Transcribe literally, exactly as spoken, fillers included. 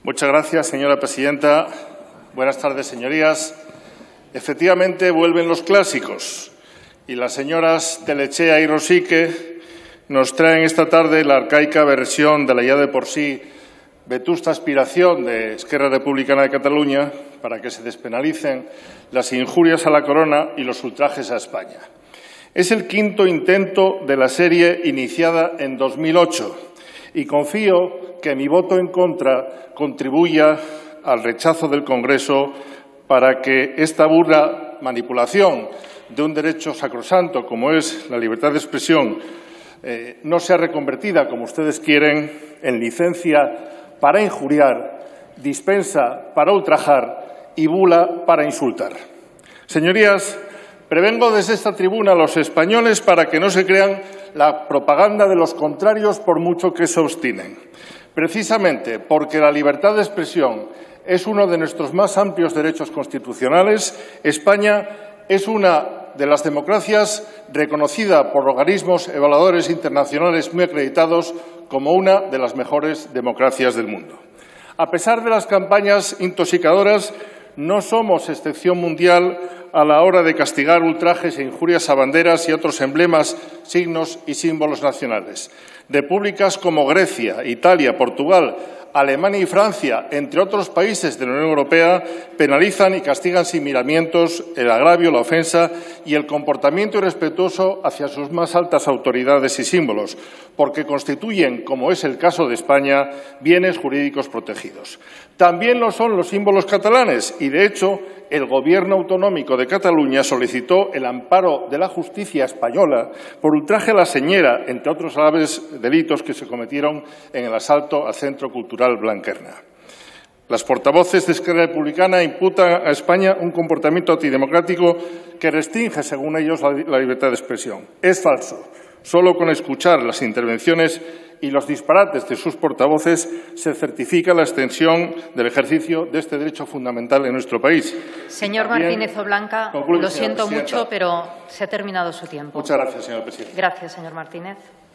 Muchas gracias, señora presidenta. Buenas tardes, señorías. Efectivamente, vuelven los clásicos y las señoras Telechea y Rosique nos traen esta tarde la arcaica versión de la ya de por sí vetusta aspiración de Esquerra Republicana de Cataluña para que se despenalicen las injurias a la corona y los ultrajes a España. Es el quinto intento de la serie iniciada en dos mil ocho y confío que mi voto en contra contribuya al rechazo del Congreso para que esta burda manipulación de un derecho sacrosanto como es la libertad de expresión eh, no sea reconvertida, como ustedes quieren, en licencia para injuriar, dispensa para ultrajar y bula para insultar. Señorías, prevengo desde esta tribuna a los españoles para que no se crean la propaganda de los contrarios por mucho que se obstinen. Precisamente porque la libertad de expresión es uno de nuestros más amplios derechos constitucionales, España es una de las democracias reconocida por organismos evaluadores internacionales muy acreditados como una de las mejores democracias del mundo. A pesar de las campañas intoxicadoras, no somos excepción mundial a la hora de castigar ultrajes e injurias a banderas y otros emblemas, signos y símbolos nacionales. Repúblicas como Grecia, Italia, Portugal, Alemania y Francia, entre otros países de la Unión Europea, penalizan y castigan sin miramientos el agravio, la ofensa y el comportamiento irrespetuoso hacia sus más altas autoridades y símbolos, porque constituyen, como es el caso de España, bienes jurídicos protegidos. También lo son los símbolos catalanes y, de hecho, el Gobierno autonómico de Cataluña solicitó el amparo de la justicia española por ultraje a la señera, entre otros graves delitos que se cometieron en el asalto al Centro Cultural Blanquerna. Las portavoces de Esquerra Republicana imputan a España un comportamiento antidemocrático que restringe, según ellos, la libertad de expresión. Es falso. Solo con escuchar las intervenciones y los disparates de sus portavoces se certifica la extensión del ejercicio de este derecho fundamental en nuestro país. Señor También, Martínez Oblanca, concluye, lo siento mucho, pero se ha terminado su tiempo. Muchas gracias, señora presidenta. Gracias, señor Martínez.